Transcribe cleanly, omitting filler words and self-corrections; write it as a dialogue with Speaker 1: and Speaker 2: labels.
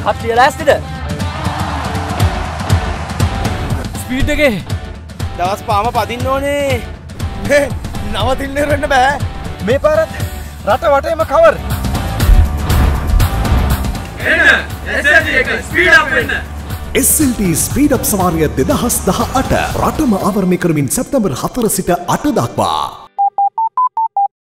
Speaker 1: කට්ටිය ලෑස්තිද? ස්පීඩ් එකේ
Speaker 2: දවස් පාම පදින්න ඕනේ. නවතින්න වෙන්න බෑ.
Speaker 3: මේ පාරත් රට වටේම කවර්.
Speaker 4: එන්න SLT එක ස්පීඩ් අප් වෙන්න.
Speaker 5: SLT ස්පීඩ් අප් සවාරිය 2018 රටම ආවරණය කරමින් සැප්තැම්බර් 4 සිට 8 දක්වා